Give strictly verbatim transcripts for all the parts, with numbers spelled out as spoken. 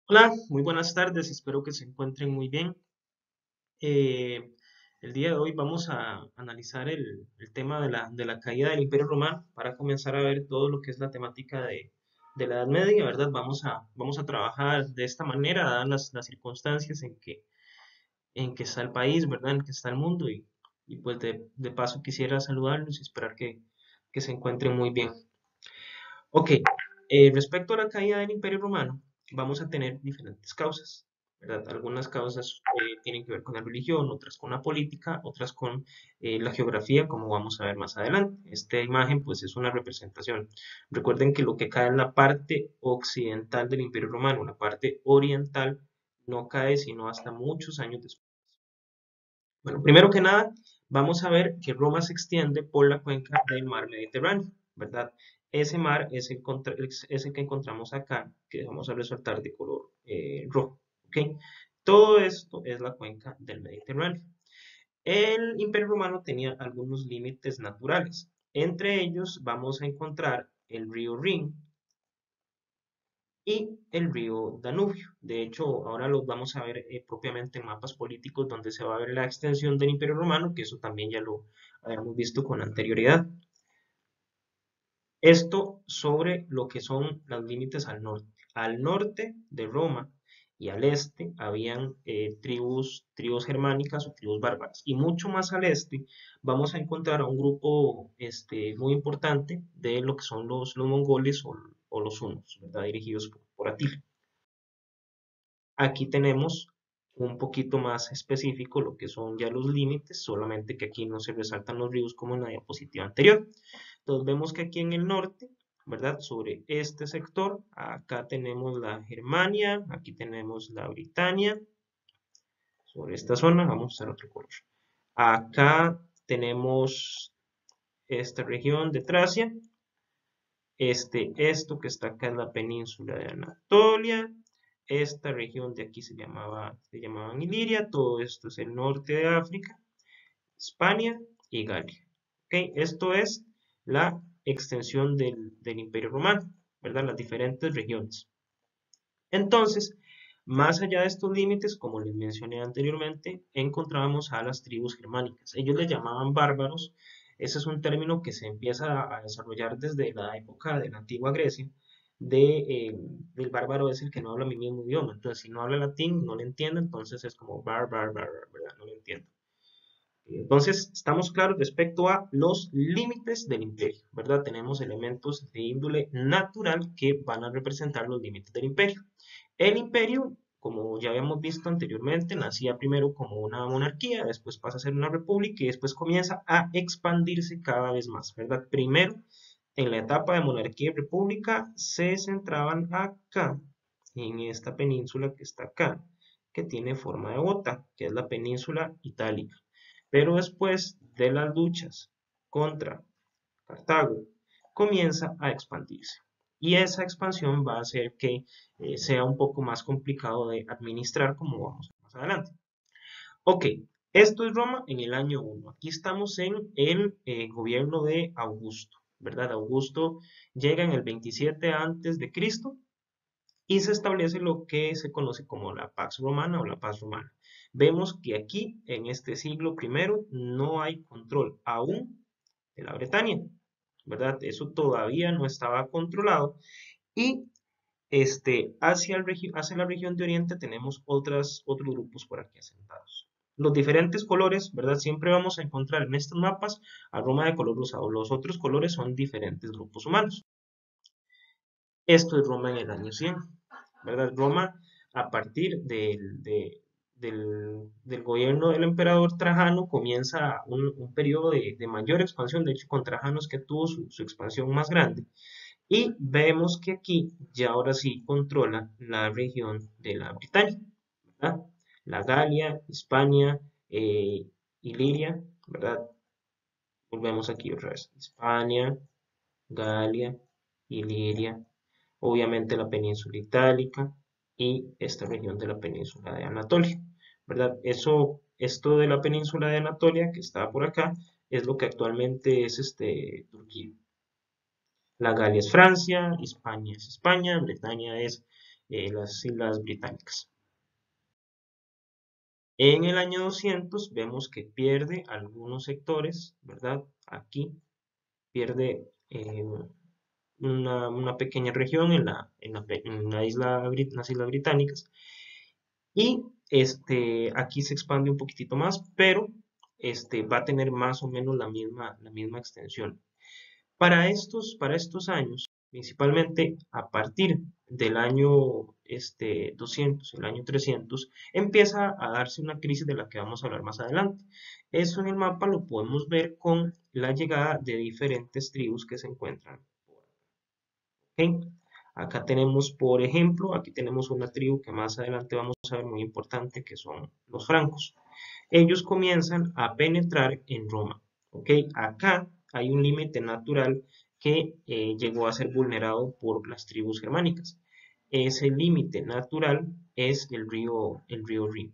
Hola, muy buenas tardes, espero que se encuentren muy bien. Eh, el día de hoy vamos a analizar el, el tema de la, de la caída del Imperio Romano para comenzar a ver todo lo que es la temática de, de la Edad Media, ¿verdad? Vamos a, vamos a trabajar de esta manera, dadas las, las circunstancias en que, en que está el país, ¿verdad? En que está el mundo y, y pues de, de paso quisiera saludarlos y esperar que, que se encuentren muy bien. Ok, eh, respecto a la caída del Imperio Romano, vamos a tener diferentes causas, ¿verdad? Algunas causas eh, tienen que ver con la religión, otras con la política, otras con eh, la geografía, como vamos a ver más adelante. Esta imagen, pues, es una representación. Recuerden que lo que cae en la parte occidental del Imperio Romano, la parte oriental, no cae sino hasta muchos años después. Bueno, primero que nada, vamos a ver que Roma se extiende por la cuenca del mar Mediterráneo, ¿verdad? Ese mar es el, contra- es- es el que encontramos acá, que vamos a resaltar de color eh, rojo, ¿ok? Todo esto es la cuenca del Mediterráneo. El Imperio Romano tenía algunos límites naturales. Entre ellos vamos a encontrar el río Rin, y el río Danubio. De hecho, ahora lo vamos a ver eh, propiamente en mapas políticos donde se va a ver la extensión del Imperio Romano, que eso también ya lo habíamos visto con anterioridad. Esto sobre lo que son los límites al norte. Al norte de Roma y al este habían eh, tribus, tribus germánicas o tribus bárbaras. Y mucho más al este vamos a encontrar a un grupo este, muy importante de lo que son los, los mongoles o, o los hunos, ¿verdad? Dirigidos por, por Atila. Aquí tenemos un poquito más específico lo que son ya los límites, solamente que aquí no se resaltan los ríos como en la diapositiva anterior. Entonces vemos que aquí en el norte, ¿verdad? Sobre este sector, acá tenemos la Germania, aquí tenemos la Britania, sobre esta zona, vamos a usar otro color. Acá tenemos esta región de Tracia, este, esto que está acá es la península de Anatolia. Esta región de aquí se llamaba, se llamaban Iliria. Todo esto es el norte de África, Hispania y Galia. ¿Ok? Esto es la extensión del, del Imperio Romano, ¿verdad? Las diferentes regiones. Entonces, más allá de estos límites, como les mencioné anteriormente, encontrábamos a las tribus germánicas. Ellos les llamaban bárbaros. Ese es un término que se empieza a desarrollar desde la época de la antigua Grecia. De, eh, el bárbaro es el que no habla mi mismo idioma. Entonces, si no habla latín, no le entiendo. Entonces es como bar, bar, bar, ¿verdad? No le entiendo. Entonces, estamos claros respecto a los límites del imperio, ¿verdad? Tenemos elementos de índole natural que van a representar los límites del imperio. El imperio, como ya habíamos visto anteriormente, nacía primero como una monarquía, después pasa a ser una república y después comienza a expandirse cada vez más, ¿verdad? Primero, en la etapa de monarquía y república, se centraban acá, en esta península que está acá, que tiene forma de bota, que es la península itálica. Pero después de las luchas contra Cartago, comienza a expandirse. Y esa expansión va a hacer que eh, sea un poco más complicado de administrar, como vamos a ver más adelante. Ok, esto es Roma en el año uno. Aquí estamos en el eh, gobierno de Augusto, ¿verdad? Augusto llega en el veintisiete antes de Cristo y se establece lo que se conoce como la Pax Romana o la Paz Romana. Vemos que aquí, en este siglo primero, no hay control aún de la Bretaña, ¿verdad? Eso todavía no estaba controlado. Y este, hacia, el hacia la región de Oriente tenemos otras, otros grupos por aquí asentados. Los diferentes colores, ¿verdad? Siempre vamos a encontrar en estos mapas a Roma de color rosado. Los otros colores son diferentes grupos humanos. Esto es Roma en el año cien, ¿verdad? Roma, a partir del, de- del, del gobierno del emperador Trajano, comienza un, un periodo de, de mayor expansión. De hecho, con Trajano es que tuvo su, su expansión más grande. Y vemos que aquí ya ahora sí controla la región de la Britania, ¿verdad? La Galia, Hispania, eh, Iliria, ¿verdad? Volvemos aquí otra vez. Hispania, Galia, Iliria, obviamente la península itálica y esta región de la península de Anatolia, ¿verdad? Eso, esto de la península de Anatolia que está por acá es lo que actualmente es este, Turquía. La Galia es Francia, España es España, Bretaña es eh, las Islas Británicas. En el año doscientos vemos que pierde algunos sectores, ¿verdad? Aquí pierde eh, una, una pequeña región en la, en la, en la isla, en las Islas Británicas. Y este, aquí se expande un poquitito más, pero este, va a tener más o menos la misma, la misma extensión. Para estos, para estos años, principalmente a partir del año este, doscientos, el año trescientos, empieza a darse una crisis de la que vamos a hablar más adelante. Eso en el mapa lo podemos ver con la llegada de diferentes tribus que se encuentran. ¿Ok? Acá tenemos, por ejemplo, aquí tenemos una tribu que más adelante vamos a ver muy importante, que son los francos. Ellos comienzan a penetrar en Roma. ¿Ok? Acá hay un límite natural que eh, llegó a ser vulnerado por las tribus germánicas. Ese límite natural es el río, el río Rin.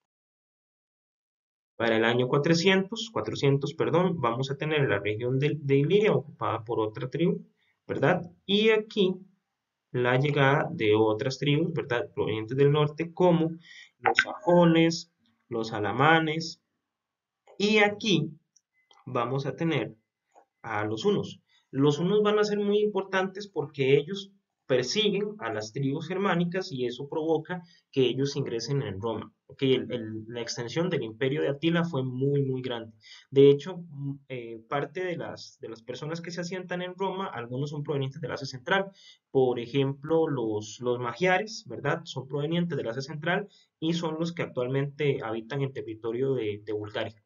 Para el año cuatrocientos, cuatrocientos, perdón, vamos a tener la región de, de Iliria ocupada por otra tribu, ¿verdad? Y aquí la llegada de otras tribus, ¿verdad? Provenientes del norte, como los sajones, los alamanes, y aquí vamos a tener a los hunos. Los hunos van a ser muy importantes porque ellos persiguen a las tribus germánicas y eso provoca que ellos ingresen en Roma. Okay, el, el, la extensión del imperio de Atila fue muy, muy grande. De hecho, eh, parte de las, de las personas que se asientan en Roma, algunos son provenientes del Asia Central. Por ejemplo, los, los magiares, ¿verdad? Son provenientes del Asia Central y son los que actualmente habitan en territorio de, de Bulgaria.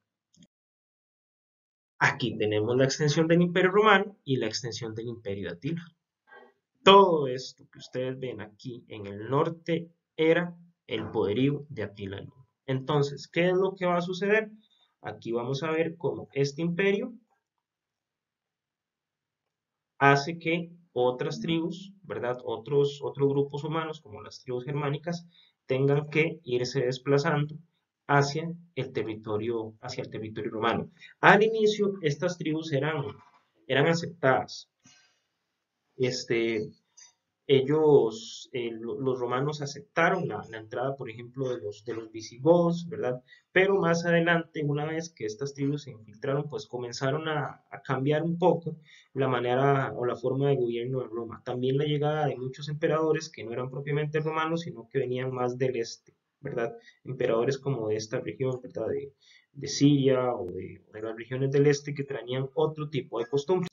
Aquí tenemos la extensión del Imperio Romano y la extensión del Imperio de Atila. Todo esto que ustedes ven aquí en el norte era el poderío de Atila el Uno. Entonces, ¿qué es lo que va a suceder? Aquí vamos a ver cómo este imperio hace que otras tribus, ¿verdad? Otros, otros grupos humanos, como las tribus germánicas, tengan que irse desplazando hacia el territorio, hacia el territorio romano. Al inicio, estas tribus eran, eran aceptadas. Este, ellos, eh, los romanos aceptaron la, la, entrada, por ejemplo, de los, de los visigodos, ¿verdad? Pero más adelante, una vez que estas tribus se infiltraron, pues comenzaron a, a cambiar un poco la manera o la forma de gobierno de Roma. También la llegada de muchos emperadores que no eran propiamente romanos, sino que venían más del este, ¿verdad? Emperadores como de esta región, ¿verdad? De, de Siria o de, de las regiones del este que traían otro tipo de costumbres.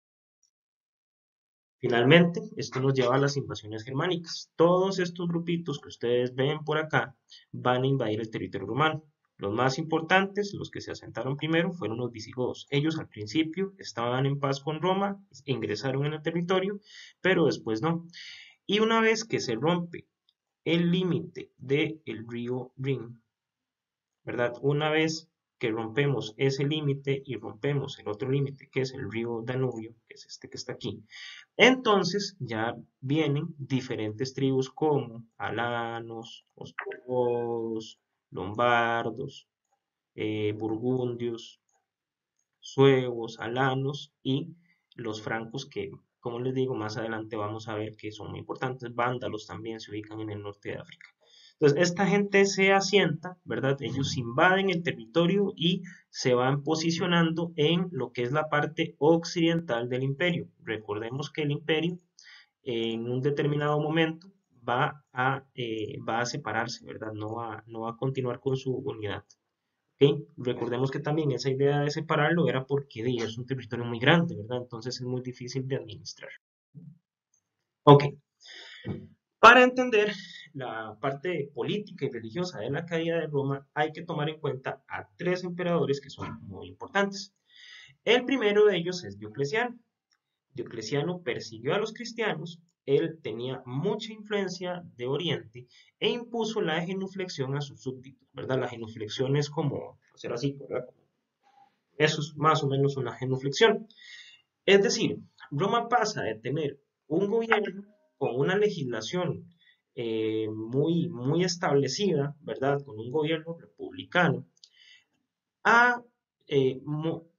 Finalmente, esto nos lleva a las invasiones germánicas. Todos estos grupitos que ustedes ven por acá van a invadir el territorio romano. Los más importantes, los que se asentaron primero, fueron los visigodos. Ellos al principio estaban en paz con Roma, ingresaron en el territorio, pero después no. Y una vez que se rompe el límite del río Rin, ¿verdad? Una vez que rompemos ese límite y rompemos el otro límite, que es el río Danubio, que es este que está aquí, entonces ya vienen diferentes tribus como alanos, ostrogodos, lombardos, eh, burgundios, suevos, alanos y los francos que, como les digo, más adelante vamos a ver que son muy importantes. Vándalos también se ubican en el norte de África. Entonces, esta gente se asienta, ¿verdad? Ellos invaden el territorio y se van posicionando en lo que es la parte occidental del imperio. Recordemos que el imperio en un determinado momento va a, eh, va a separarse, ¿verdad? No va, no va a continuar con su unidad. ¿Okay? Recordemos que también esa idea de separarlo era porque de, es un territorio muy grande, ¿verdad? Entonces es muy difícil de administrar. Ok, para entender la parte política y religiosa de la caída de Roma, hay que tomar en cuenta a tres emperadores que son muy importantes. El primero de ellos es Diocleciano. Diocleciano persiguió a los cristianos, él tenía mucha influencia de Oriente e impuso la genuflexión a sus súbditos, ¿verdad? La genuflexión es como hacer así, ¿verdad? Eso es más o menos una genuflexión. Es decir, Roma pasa de tener un gobierno con una legislación eh, muy, muy establecida, ¿verdad? Con un gobierno republicano, a eh,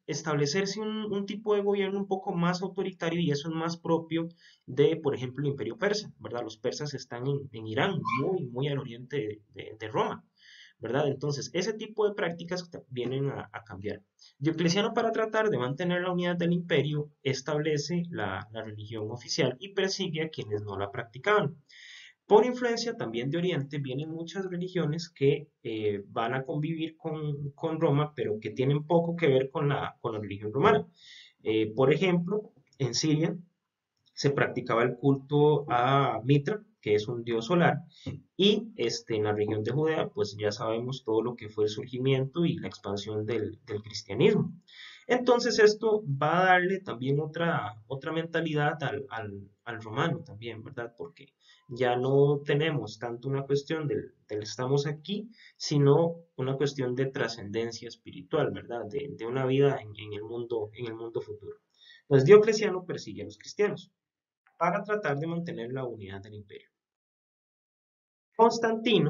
establecerse un, un tipo de gobierno un poco más autoritario y eso es más propio de, por ejemplo, el Imperio Persa, ¿verdad? Los persas están en, en Irán, muy, muy al oriente de, de- de Roma, ¿verdad? Entonces, ese tipo de prácticas te- vienen a, a cambiar. Diocleciano, para tratar de mantener la unidad del imperio, establece la, la religión oficial y persigue a quienes no la practicaban. Por influencia también de Oriente vienen muchas religiones que eh, van a convivir con, con Roma, pero que tienen poco que ver con la, con la religión romana. Eh, por ejemplo, en Siria se practicaba el culto a Mitra, que es un dios solar, y este, en la región de Judea, pues ya sabemos todo lo que fue el surgimiento y la expansión del, del cristianismo. Entonces esto va a darle también otra, otra mentalidad al, al, al romano también, ¿verdad? Porque ya no tenemos tanto una cuestión del, del estamos aquí, sino una cuestión de trascendencia espiritual, ¿verdad? De, de una vida en, en el mundo, en el mundo futuro. Entonces Diocleciano persigue a los cristianos para tratar de mantener la unidad del imperio. Constantino,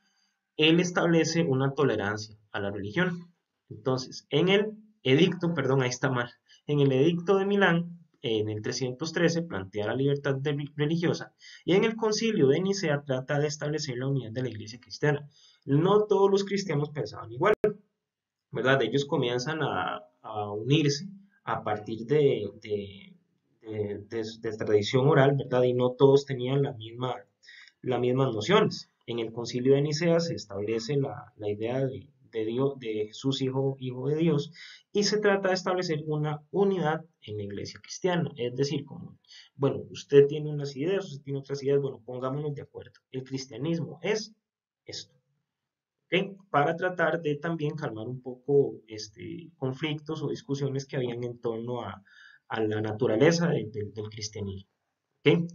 él establece una tolerancia a la religión. Entonces, en el edicto, perdón, ahí está mal, en el edicto de Milán, en el trescientos trece, plantea la libertad de- religiosa y en el concilio de Nicea trata de establecer la unidad de la iglesia cristiana. No todos los cristianos pensaban igual, ¿verdad? Ellos comienzan a, a unirse a partir de, de, de, de, de tradición oral, ¿verdad? Y no todos tenían la misma, las mismas nociones. En el concilio de Nicea se establece la, la idea de, de, Dios, de Jesús hijo, hijo de Dios y se trata de establecer una unidad en la iglesia cristiana. Es decir, como, bueno, usted tiene unas ideas, usted tiene otras ideas, bueno, pongámonos de acuerdo. El cristianismo es esto. ¿Ok? Para tratar de también calmar un poco este, conflictos o discusiones que habían en torno a, a la naturaleza de- de- del cristianismo. ¿Ok?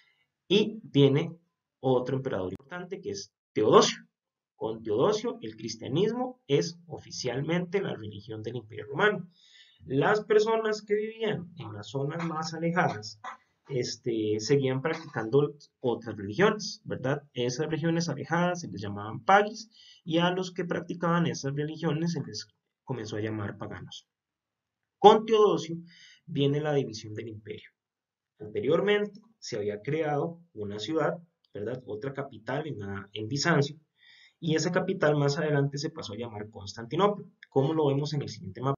Y viene otro emperador importante que es Teodosio. Con Teodosio, el cristianismo es oficialmente la religión del Imperio Romano. Las personas que vivían en las zonas más alejadas este, seguían practicando otras religiones, ¿verdad? Esas regiones alejadas se les llamaban pagis y a los que practicaban esas religiones se les comenzó a llamar paganos. Con Teodosio viene la división del imperio. Anteriormente se había creado una ciudad, ¿verdad? Otra capital en, la- en Bizancio, y esa capital más adelante se pasó a llamar Constantinopla, como lo vemos en el siguiente mapa.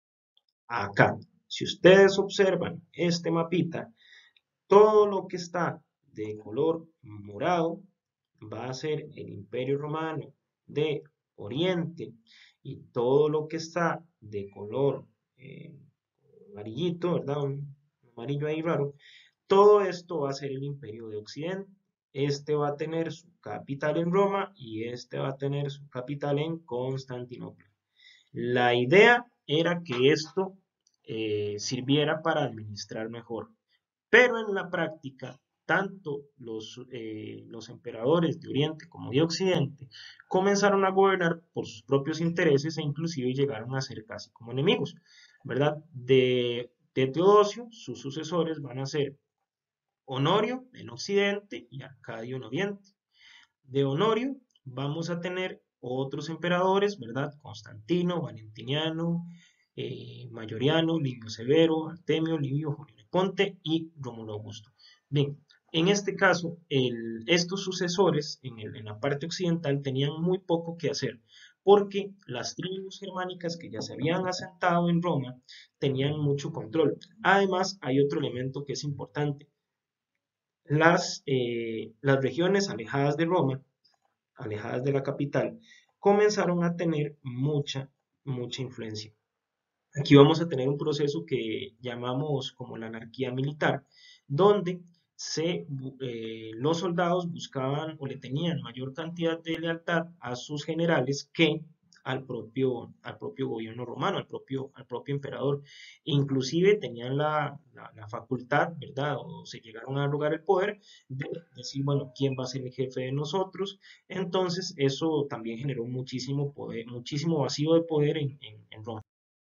Acá, si ustedes observan este mapita, todo lo que está de color morado va a ser el Imperio Romano de Oriente y todo lo que está de color eh, amarillito, ¿verdad? Un amarillo ahí raro, todo esto va a ser el Imperio de Occidente. Este va a tener su capital en Roma y este va a tener su capital en Constantinopla. La idea era que esto eh, sirviera para administrar mejor, pero en la práctica, tanto los, eh, los emperadores de Oriente como de Occidente comenzaron a gobernar por sus propios intereses e inclusive llegaron a ser casi como enemigos, ¿verdad? De, de Teodosio, sus sucesores van a ser Honorio en Occidente y Arcadio en Oriente. De Honorio vamos a tener otros emperadores, ¿verdad? Constantino, Valentiniano, eh, Mayoriano, Livio Severo, Artemio, Livio, Julio Ponte y Rómulo Augusto. Bien, en este caso, el- estos sucesores en, el- en la parte occidental tenían muy poco que hacer, porque las tribus germánicas que ya se habían asentado en Roma tenían mucho control. Además, hay otro elemento que es importante. Las, eh, las regiones alejadas de Roma, alejadas de la capital, comenzaron a tener mucha, mucha influencia. Aquí vamos a tener un proceso que llamamos como la anarquía militar, donde se, eh, los soldados buscaban o le tenían mayor cantidad de lealtad a sus generales que al propio, al propio gobierno romano, al propio, al propio emperador. Inclusive tenían la, la, la facultad, ¿verdad? O se llegaron a arrogar el poder de decir, bueno, ¿quién va a ser el jefe de nosotros? Entonces, eso también generó muchísimo poder, muchísimo vacío de poder en, en, en Roma.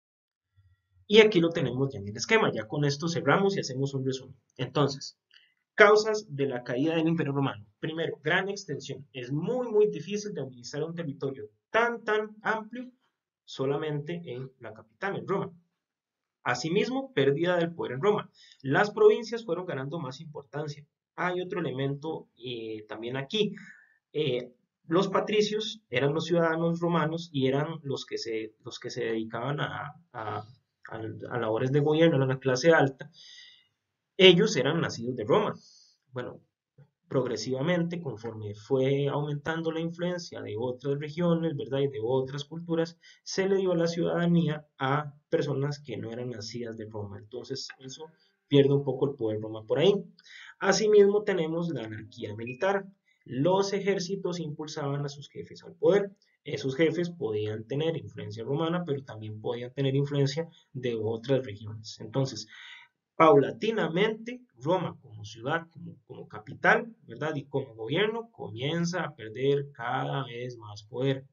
Y aquí lo tenemos ya en el esquema. Ya con esto cerramos y hacemos un resumen. Entonces, causas de la caída del Imperio Romano. Primero, gran extensión. Es muy, muy difícil de administrar un territorio tan, tan amplio solamente en la capital, en Roma. Asimismo, pérdida del poder en Roma. Las provincias fueron ganando más importancia. Hay otro elemento eh, también aquí. Eh, los patricios eran los ciudadanos romanos y eran los que se, los que se dedicaban a, a, a, a labores de gobierno, a la clase alta. Ellos eran nacidos de Roma. Bueno, progresivamente, conforme fue aumentando la influencia de otras regiones, ¿verdad? Y de otras culturas, se le dio la ciudadanía a personas que no eran nacidas de Roma. Entonces, eso pierde un poco el poder Roma por ahí. Asimismo, tenemos la anarquía militar. Los ejércitos impulsaban a sus jefes al poder. Esos jefes podían tener influencia romana, pero también podían tener influencia de otras regiones. Entonces, paulatinamente, Roma como ciudad, como, como capital, ¿verdad? Y como gobierno comienza a perder cada vez más poder.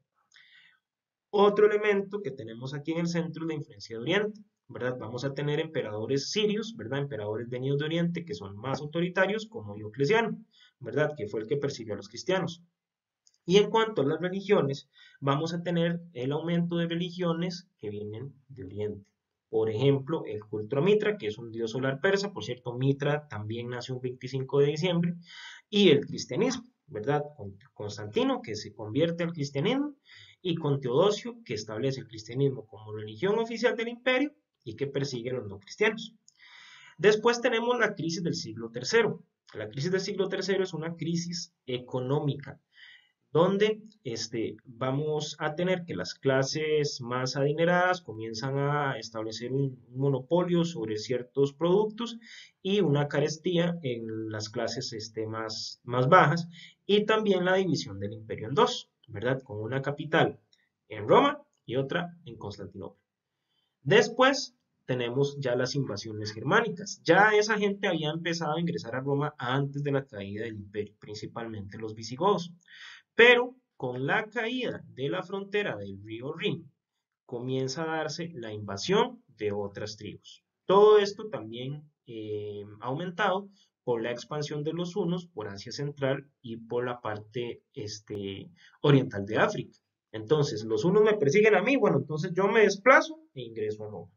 Otro elemento que tenemos aquí en el centro es la influencia de Oriente, ¿verdad? Vamos a tener emperadores sirios, ¿verdad? Emperadores venidos de Oriente que son más autoritarios, como Diocleciano, ¿verdad? Que fue el que persiguió a los cristianos. Y en cuanto a las religiones, vamos a tener el aumento de religiones que vienen de Oriente. Por ejemplo, el culto a Mitra, que es un dios solar persa, por cierto, Mitra también nace un veinticinco de diciembre, y el cristianismo, ¿verdad? Con Constantino, que se convierte al cristianismo, y con Teodosio, que establece el cristianismo como religión oficial del imperio y que persigue a los no cristianos. Después tenemos la crisis del siglo tercero. La crisis del siglo tercero es una crisis económica donde este, vamos a tener que las clases más adineradas comienzan a establecer un, un monopolio sobre ciertos productos y una carestía en las clases este, más, más bajas, y también la división del imperio en dos, ¿verdad? Con una capital en Roma y otra en Constantinopla. Después tenemos ya las invasiones germánicas. Ya esa gente había empezado a ingresar a Roma antes de la caída del imperio, principalmente los visigodos. Pero con la caída de la frontera del río Rin, comienza a darse la invasión de otras tribus. Todo esto también eh, ha aumentado por la expansión de los hunos por Asia Central y por la parte este, oriental de África. Entonces, los hunos me persiguen a mí, bueno, entonces yo me desplazo e ingreso a Roma.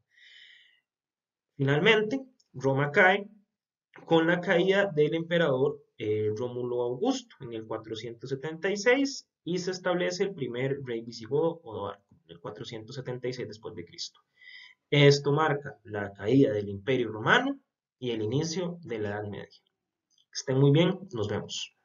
Finalmente, Roma cae con la caída del emperador eh, Rómulo Augusto en el cuatrocientos setenta y seis y se establece el primer rey visigodo Odoarco en el cuatrocientos setenta y seis después de Cristo. Esto marca la caída del Imperio Romano y el inicio de la Edad Media. Que estén muy bien, nos vemos.